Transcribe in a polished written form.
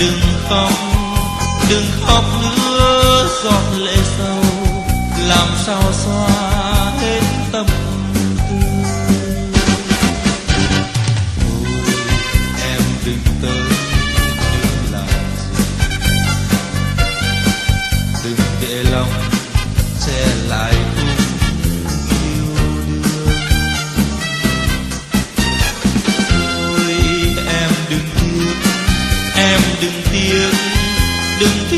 đừng khóc, đừng khóc nữa, giọt lệ sâu làm sao xóa hết tâm tư. Ôi em đừng tới nữa làm gì, đừng để lòng che lại tung yêu đương. Ôi em đừng tiếc, em đừng tiếc, đừng